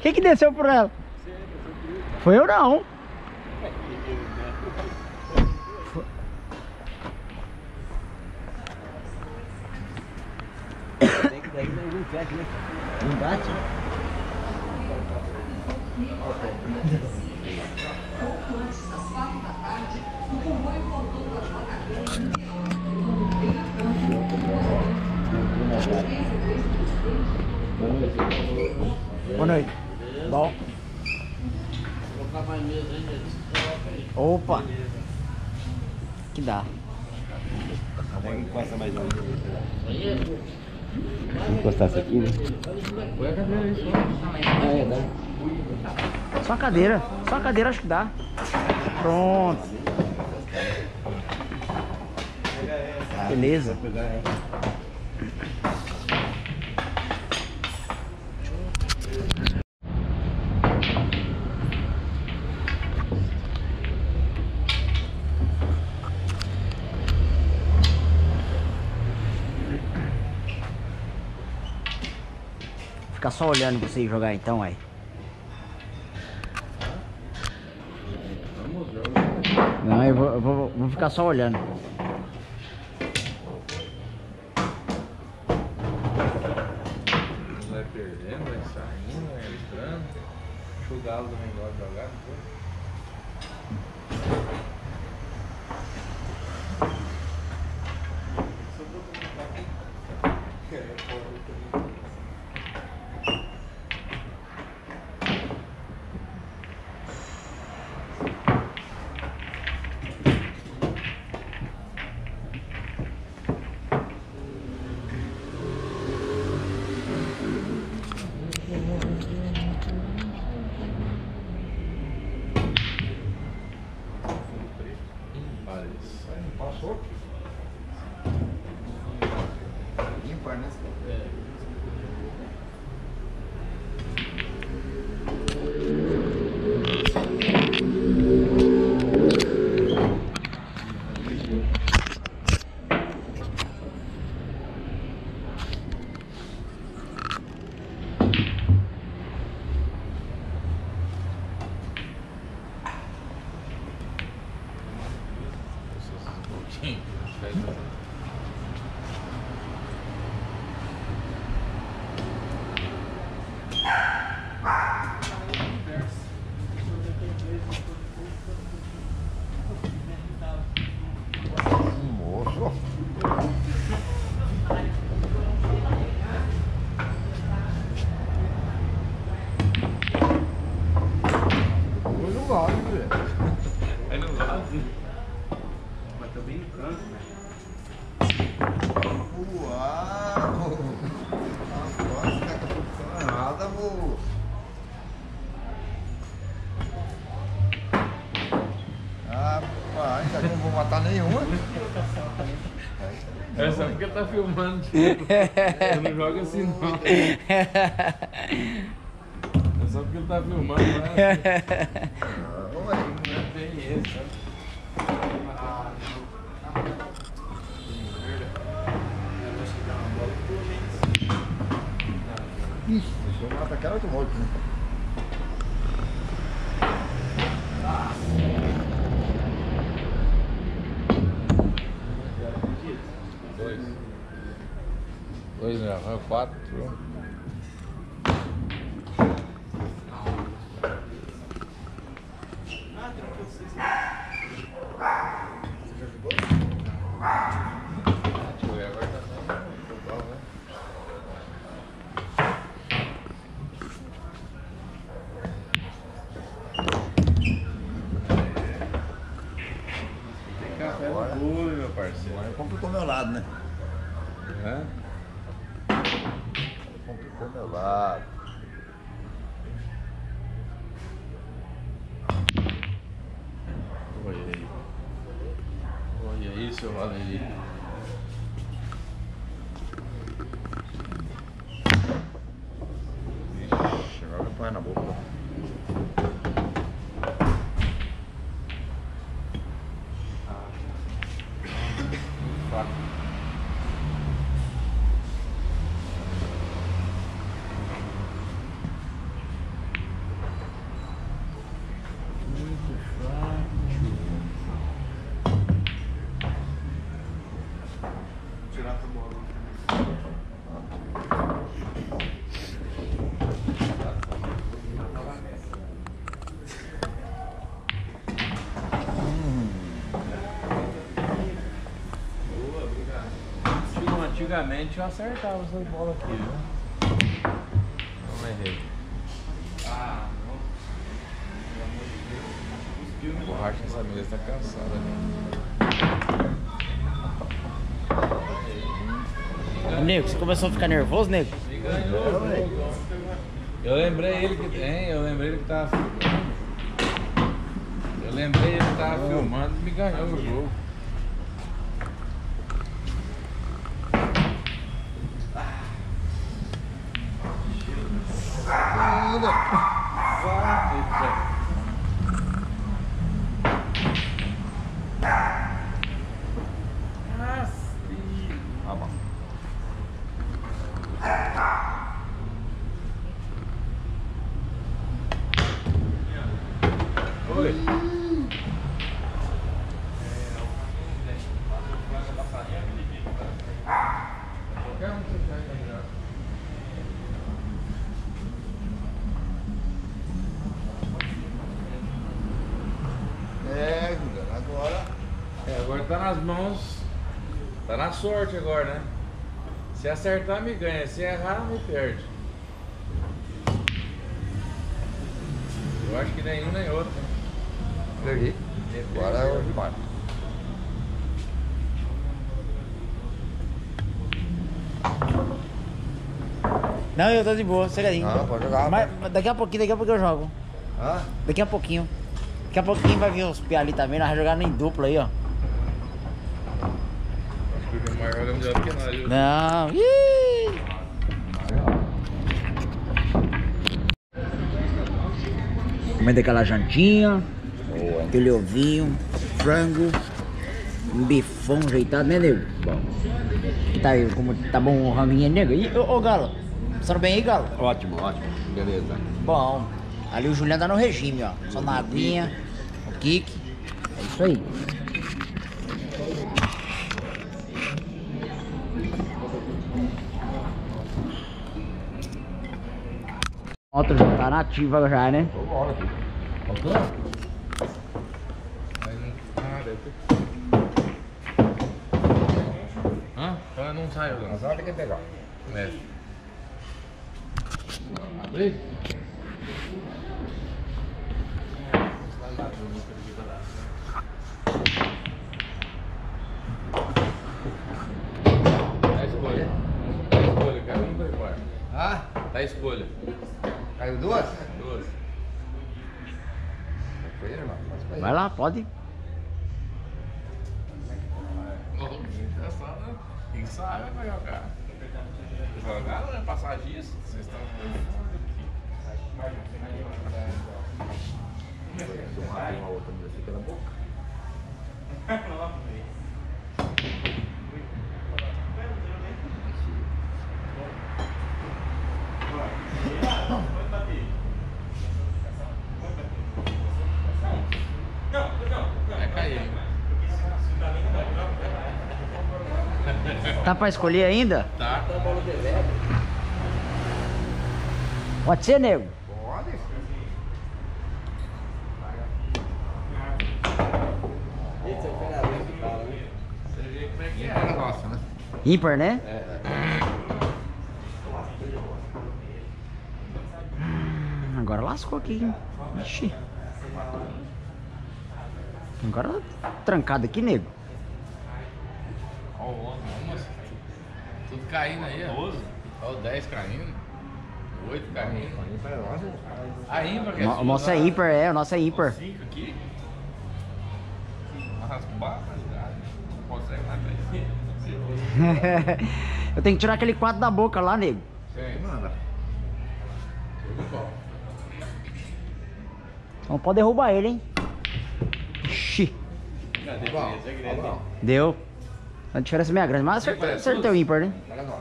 Quem que desceu por ela? Foi eu não. Tem que daí não fecha, né? Não bate. Boa noite. Bom. Opa. Que dá. Encosta mais um. Encostar isso aqui, né? Põe a cadeira aí só. Dá. Só a cadeira. Só a cadeira acho que dá. Pronto. Beleza. Ficar só olhando pra você jogar então, aí. Não, eu vou ficar só olhando. Vai perdendo, vai saindo, vai entrando. Acho que o Galo também gosta de jogar, não foi? Passou? Ímpar, né? Moço. Foi no lado, velho. Aí no lado. Mas também no canto, né? Uau! Agora você tá com a posição errada, moço. Rapaz, ainda não vou matar nenhuma. É só porque tá filmando. Eu não jogo assim não. É só porque ele tá filmando, não é assim. Não, ué. Não tem esse, sabe? Ixi, deixa eu matar aquela outro monte, né? Dois, né? 4. Deixa eu ver, agora tá total, né? Tem café no clube, meu parceiro. Agora complicou meu lado, né? Hã? Complicou meu lado. Olha aí. Olha aí, seu Valerio. Ixi, agora põe na boca. Antigamente eu acertava essas bolas aqui, viu? Não errei. Ah, não. Borracha nessa mesa tá cansada, né? Nego, você começou a ficar nervoso, nego? Me ganhou, velho. Eu lembrei ele que tem, eu lembrei ele que tava filmando. Eu lembrei ele que tava filmando e me ganhou no jogo. Oi. É, Juliano, agora. Agora tá nas mãos. Tá na sorte agora, né? Se acertar, me ganha. Se errar, me perde. Eu acho que nenhum nem outro. Peguei. Agora é o empate. Não, eu tô de boa, cegadinho. Não, pode jogar. Mas daqui a pouquinho eu jogo. Hã? Daqui a pouquinho. Daqui a pouquinho vai vir os piá ali também, nós vamos jogar em dupla aí, ó. Acho que o Gilmar joga melhor do que nós, viu? Não. Ih! Comendo aquela jantinha, aquele ovinho, frango, um bifão ajeitado, né, nego? Bom. Tá aí, como tá bom o ranguinho, nego? E, ô Galo, passaram bem aí, Galo? Ótimo, ótimo. Beleza. Bom, ali o Juliano tá no regime, ó. Só na aguinha, o kick. É isso aí. Outro já tá nativa já, né? Tô bora aqui. Faltou? Mas não. Ah, deve ter. Hã? Ela não saiu, não. Mas olha quem pegar. É. Abre. Tá a escolha. Tá a escolha, cara. Não foi embora. Ah, Tá a escolha. caiu duas? Duas. Foi, irmão. Faz pra ele. Vai lá, pode. Quem sabe vai jogar. Jogar não é passagista. Vocês estão Uma outra desse pela boca. vai cair. Tá pra escolher ainda? Tá. Pode ser, nego? Pode. Você vê como é que É é. nossa, né? Ímpar, né? Agora lascou aqui, hein? Ixi. Agora tá trancado aqui, nego. Olha o 11, vamos. Tudo caindo aí, ó. Olha o 10 caindo. O 8 caindo. A ímpar que é O nosso é ímpar, o nosso é ímpar. 5 aqui. As barbaridades. Não consegue mais pra isso. Eu tenho que tirar aquele 4 da boca lá, nego. Tem. Manda. Não pode derrubar ele, hein? Ixi. Bom, Deu. A diferença é meio grande, mas acertei o ímpar, né? olha só.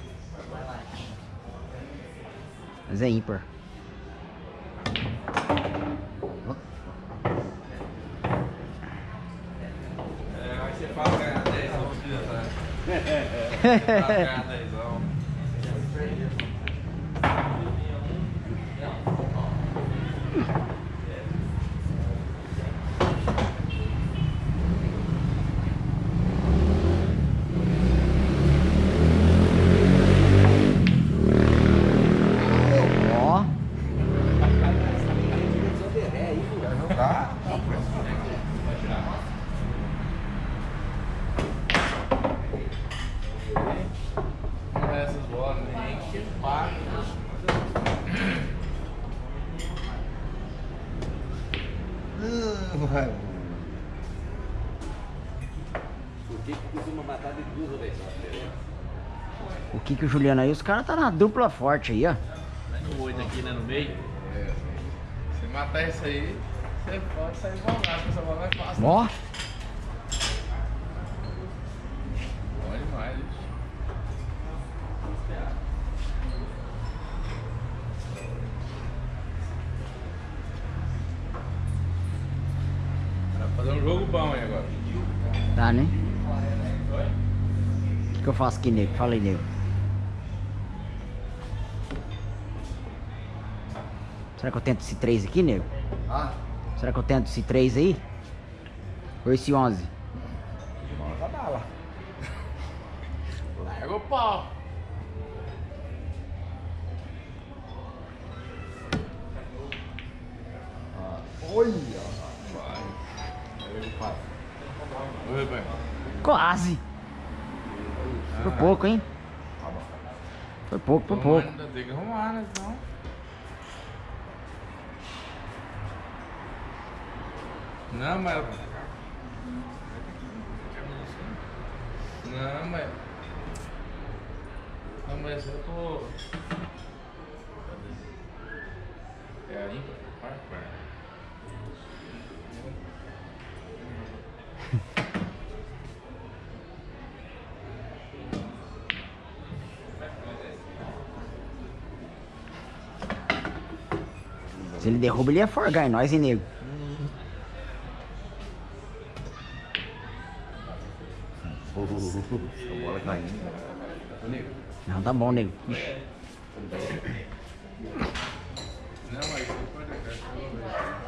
Mas é ímpar. Aí você fala ganhar 10, não precisa, tá? Ganhar 10, não. vai. O que costuma matar de duas ou 10 horas? O que o Juliano aí, os caras tá na dupla forte aí, ó. Vai no 8 aqui, né? No meio. É. Se matar isso aí, você pode sair bolado, essa bola é fácil. Ó. Bom demais, gente. Vai fazer um jogo bom aí agora. Tá, né? O que eu faço aqui, nego? Fala aí, nego. Será que eu tento esse 3 aqui, nego? Ah, Será que eu tento esse 3 aí? Ou esse 11? Manda bala. Larga o pau. olha. Oi, pai. Quase. Por pouco, hein? Foi pouco, por pouco. Ainda tem que arrumar, né? Senão... Não, mas... Não, mas... Não, mas eu tô... É a ímpar? Par. Se ele derruba, ele ia forgar em nós, hein, nego? A bola caindo. Não, tá bom, nego. Não, mas você pode deixar, eu vou ver.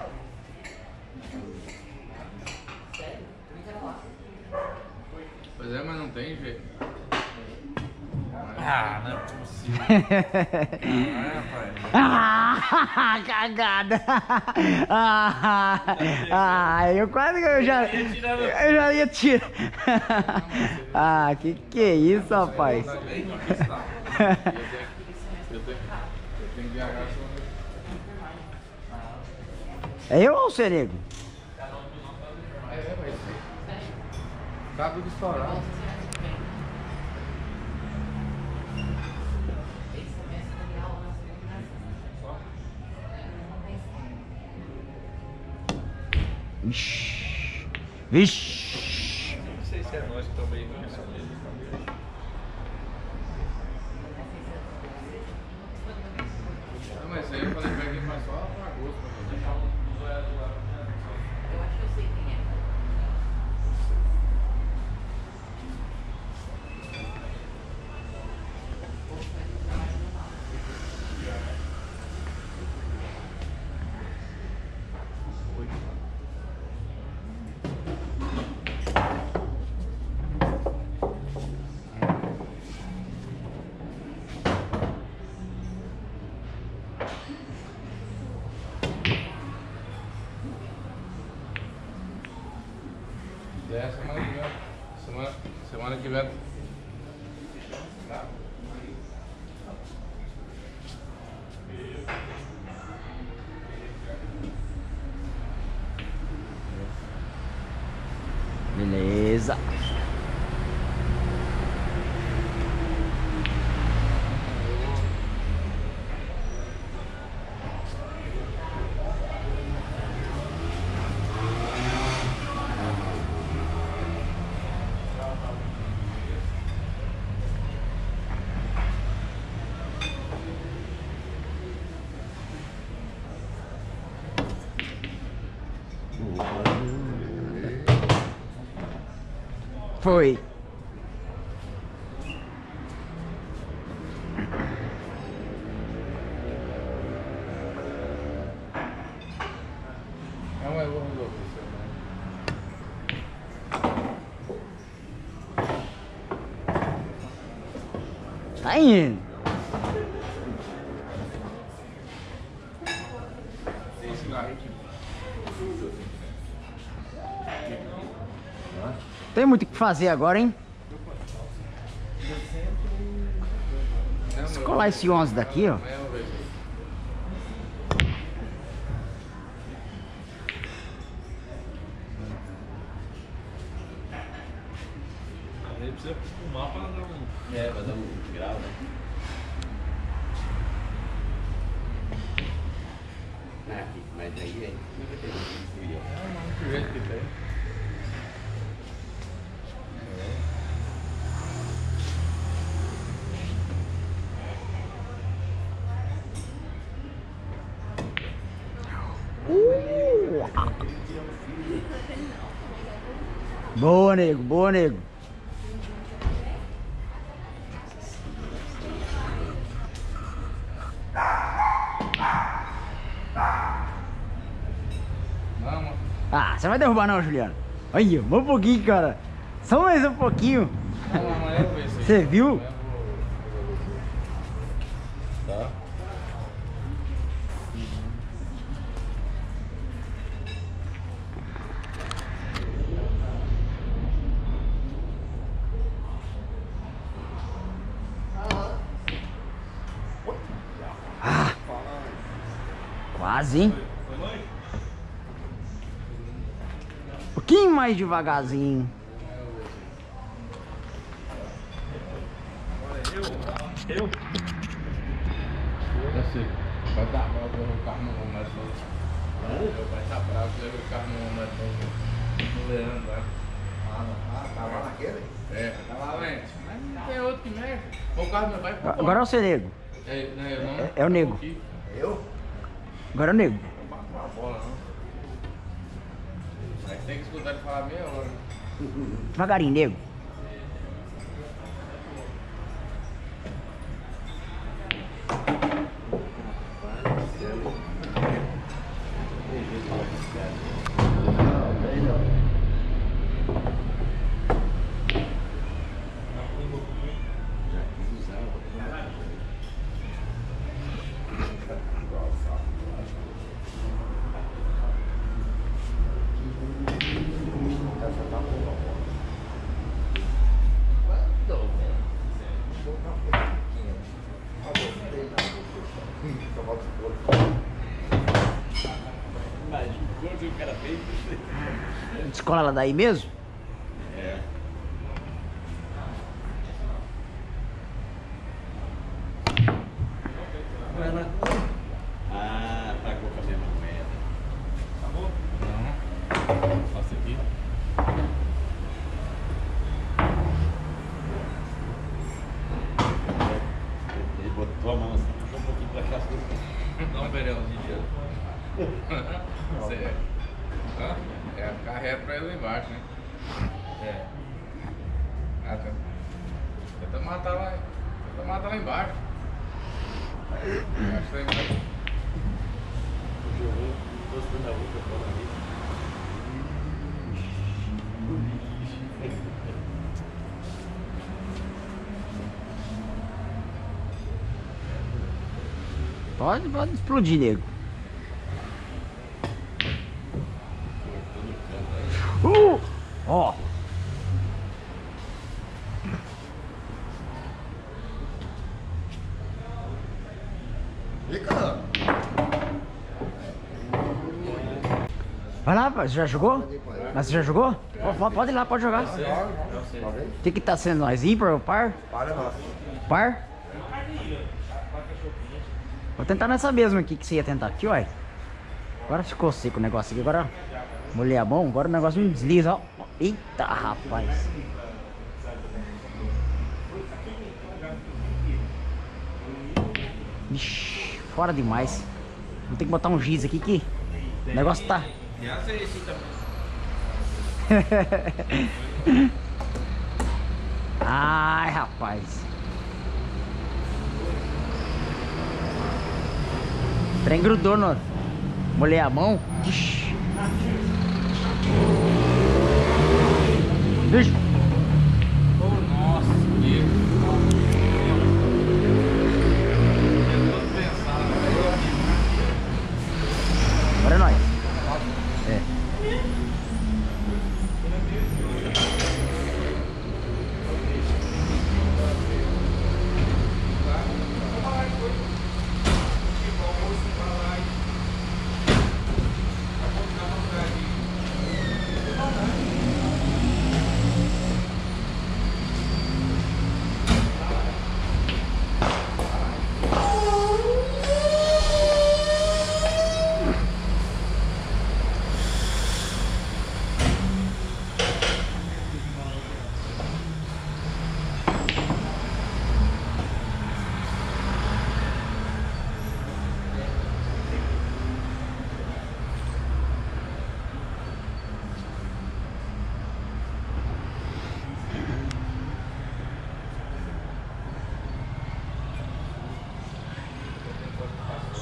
Pois é, mas não tem jeito. Ah, não é possível. Ah, rapaz. Ah, cagada! Eu quase que eu já ia tirar. Ah, que é isso, rapaz? Eu tenho que agarrar só. É eu ou você, nego? Mas tá tudo estourado. Vixe. Vixe. Não sei se é nós que estamos meio nisso. Não, mas isso aí eu falei pra quem passou pra agosto pra fazer. Eu acho que eu sei quem é. É, semana que vem. Semana que vem. Beleza. Foi. Não, mas eu vou resolver isso aí. Tá indo. Tem cigarro aqui. Tem muito o que fazer agora, hein? Se colar esse 11 daqui, ó. Amanhã eu vou ver. precisa fumar pra dar um. É, vai dar um grau, né? Aqui, mas aí é. Não vai ter isso. É, mas que jeito que tem. Boa, nego, boa, nego. Vamos. Ah, você vai derrubar não, Juliano. Olha, um pouquinho, cara. Só mais um pouquinho. Vamos amanhã eu vou ver isso aí. Você viu? Amanhã eu vou resolver. Tá? Ah, quase, hein? Um pouquinho mais devagarzinho. Eu sei. Vai dar bravo o carro não vai mais todo. Meu pai tá bravo que o carro não vai mais todo. No Leandro lá. Tava naquele? É, tá lá lente. Mas não tem outro que mexe. O carro do meu pai ficou Agora é o seu nego. É, não, eu não. É o nego. Aqui. Eu? Agora é o nego. Não bate uma bola não. Mas tem que escutar ele falar meia hora. Devagarinho, nego. Imagina quanto o cara fez. Escola ela daí mesmo? É. Ah, pagou com a mesma moeda. Acabou? Não. Só isso aqui. Ele botou a mão assim, puxou um pouquinho pra cá. Dá um verãozinho de Você é. Hã? É ficar reto pra ele lá embaixo, né? É. Ah, tá. Tenta matar lá embaixo. Acho que lá embaixo. Jogou, gostou da outra bola ali. Pode explodir, nego. Ó. Fica. Vai lá, você já jogou? Mas você já jogou? Pode ir lá, pode jogar. O que tá sendo nós? Ímpar ou par? Para nós. Par? Vou tentar nessa mesma aqui que você ia tentar aqui, uai. Agora ficou seco o negócio aqui, agora molhei a mão, agora o negócio me desliza, ó. Eita, rapaz. Ixi, fora demais. Vou ter que botar um giz aqui que o negócio tá... Já sei esse também. Ai, rapaz. O trem grudou no... Molhei a mão. Ixi. Vixe. Oh, nossa, Deus. É todo pensado, Agora é nóis. É.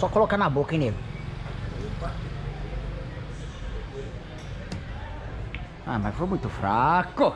só colocar na boca, hein, nego? Ah, mas foi muito fraco.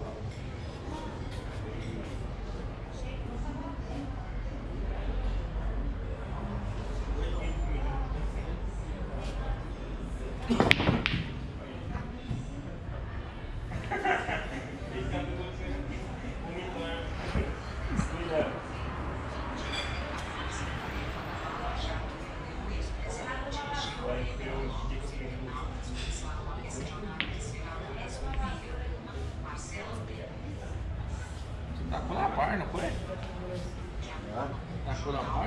Tacou na par, não foi? Tacou na par?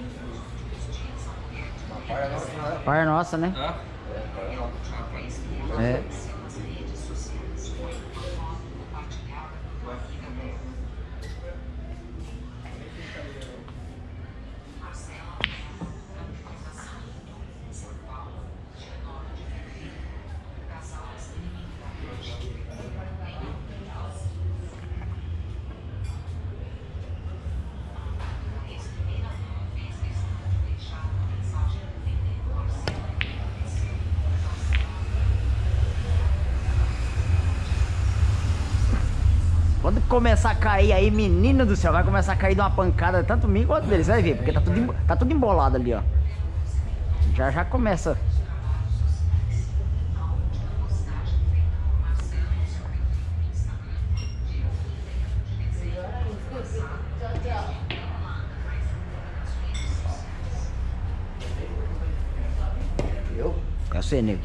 Uma paia nossa, não é? Par nossa, né? Hã? É. Quando começar a cair aí, menino do céu, vai começar a cair de uma pancada, tanto mim quanto deles, vai ver, porque tá tudo embolado ali, ó. Já começa. Eu sei, nego.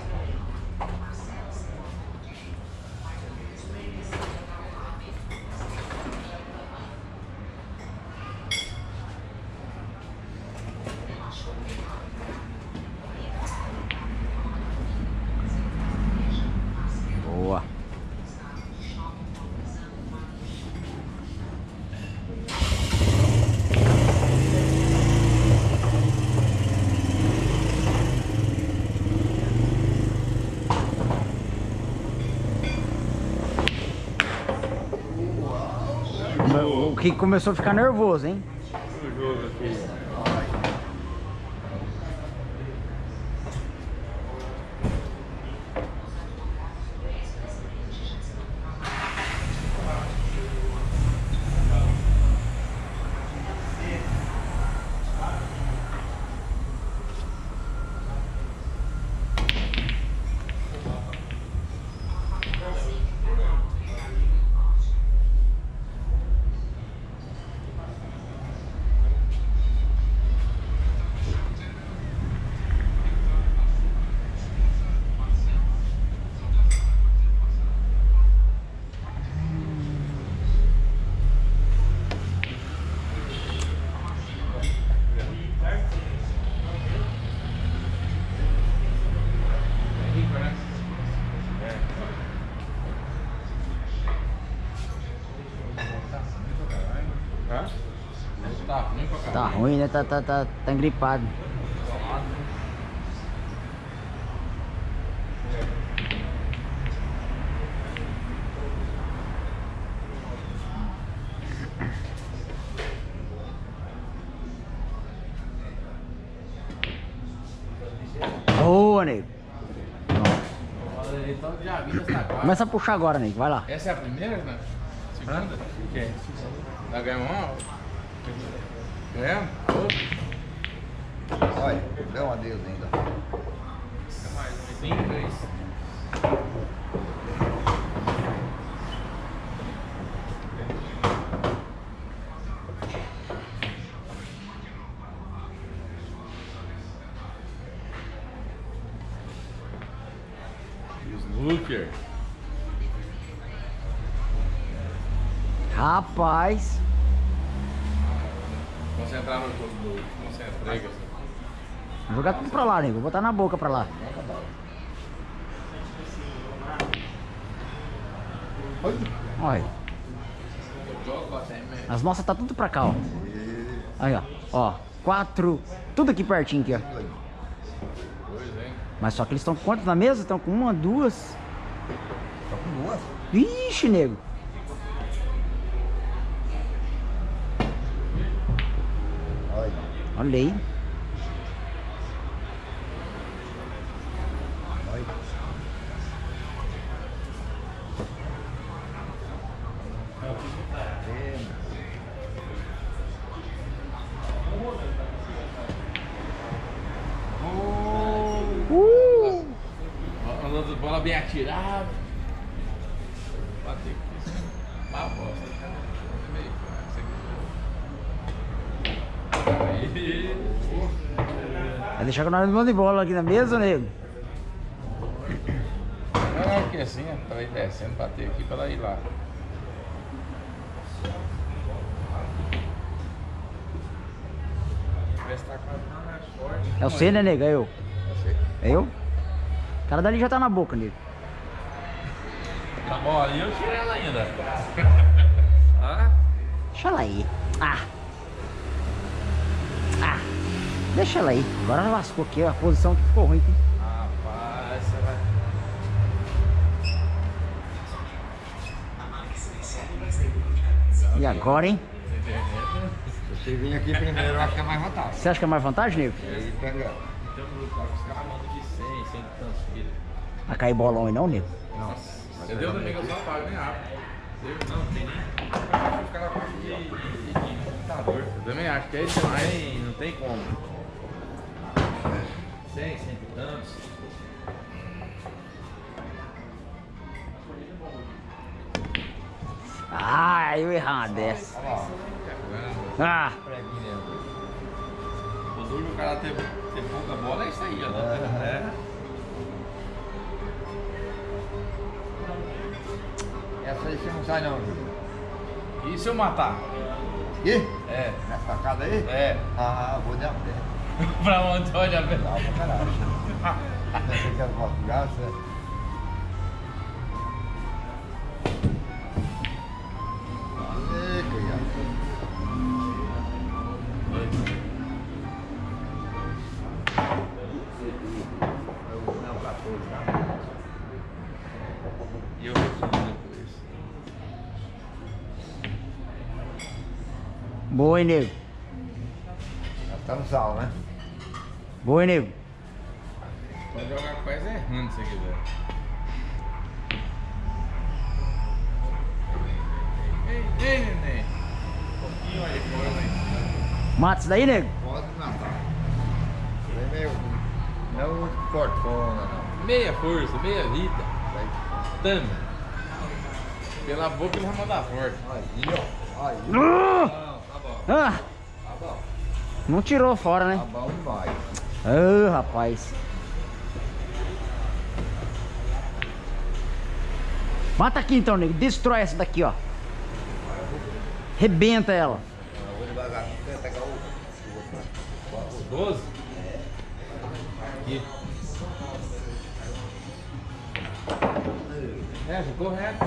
Boa. O que começou a ficar nervoso, hein? O jogo aqui. Hã? Tá ruim pra Tá caralho. ruim, né? Tá engripado. Boa, nego. Então já vi essa quadra. Começa a puxar agora, nego. Vai lá. Essa é a primeira, né? Segunda? O quê? Da ganhamos uma? Ganhamos? Outra? Olha, deu um adeus ainda. Cinco, é isso. Snooker. Rapaz. Concentrar no jogo do concentrega. Vou jogar tudo pra lá, nego. Vou botar na boca pra lá. Olha. As nossas tá tudo pra cá, ó. Aí, ó. Ó. 4. Tudo aqui pertinho aqui, ó. Pois é. Mas só que eles estão com quantos na mesa? Estão com uma, duas. Tá com duas? Ixi, nego. Olha. Olha aí. outras bolas bem atiradas. Bateu aqui. Uma bosta. Aí. Vai deixar que nós vamos de bola aqui na mesa, nego? Não, porque assim, pra ir descendo, bater aqui pra ela ir lá. Vê se tá com as mãos mais fortes. É você, né, nego? É eu. Você. É eu? O cara dali já tá na boca, nego. Tá bom, ali eu tirei ela ainda. Ah? Deixa ela aí. Ah! Deixa ela aí. Agora ela lascou aqui, a posição que ficou ruim. Hein? Rapaz, você vai. E agora, hein? Você vir aqui primeiro, eu acho que é mais vantagem. Você acha que é mais vantagem, nego? Aí pega. Então, os caras mandam de 100 e tantos quilos. Vai cair bolão aí não, nego? Nossa. Você deu também que eu só pago, nem abre. Não, tem nem. Os caras gostam de computador. Eu também acho que é isso mais. Não tem como. 100 e tantos. Ah, eu errar uma dessa. Ah! O duro do cara ter pouca bola é isso aí, ó. É. Essa aí você não sai não, Júlio. E se eu matar? Aqui? É. Nessa facada aí? É. Ah, vou de a pé. Pra onde? Olha a pé. Dá pra caralho. Você quer Portugal, você... Ei, E eu resumo depois. Boa, hein, nego? Nós estamos sal, né? Boa, hein, nego? Pode jogar quase errando se quiser. Ei, neném. Um pouquinho aí fora, né? Mata isso daí, nego? Pode matar. É meio... Não muito fortona, não. Meia força, meia vida. Vai. Tamo. Pela boca ele vai mandar forte. Aí, ó. Aí. Ah! Não, tá bom. Ah! Tá bom. Não tirou fora, Tá né? bom demais. Ah, rapaz. Mata aqui então, nego. Destrói essa daqui, ó. Rebenta ela. Eu vou devagar. Vou pegar o... 12? Aqui. É, ficou reto.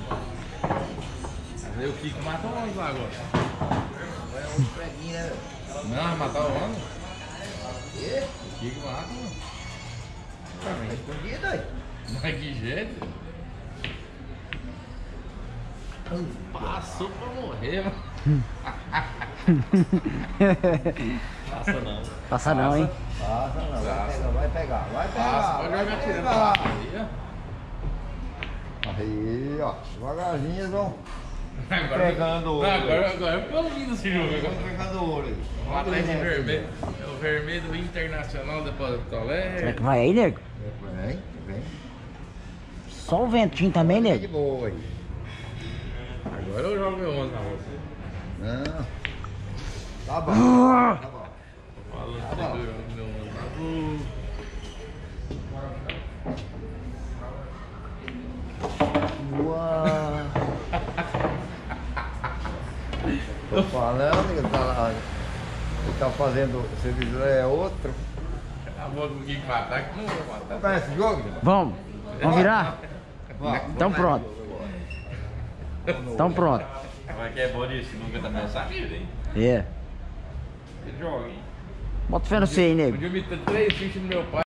Mas aí o Kiko matou o 11 lá agora. Vai um preguinho, né? Não, vai matar o 11? E? O Kiko mata, mano. Tá escondido aí. Mas que jeito? Passou pra morrer, mano. Passa não. Passa não, hein? Passa não, Passa. vai pegar, vai pegar. Passa, pode vai jogar tirando pegar. aí, ó. Aí, ó, devagarzinho eles vão Agora, pegando ouro. agora eu tô ouvindo esse jogo. Eles vão pegando ouro aí. O Atlético Vermelho. É o vermelho do Internacional de Porto Será Alegre. que vai aí, nego? Vem. Só o ventinho também, De nego? boa aí. Agora eu jogo meu 11 na outra. Não. Tá bom, Ah! tá bom. Falando Tá bom. que eu jogo meu 11 na outra. Uau. Tô falando que ele tá fazendo, o servidor é outro. A boca do Kiko matar, que não vou Você matar. conhece esse jogo? Vamos. Vamos virar? Vamos. Então pronto. Então pronto. Mas que é bom disso, nunca também sabia, hein? É. Você joga, hein? Bota fé no C aí, nego. Podia meter 3 fichas no meu pai.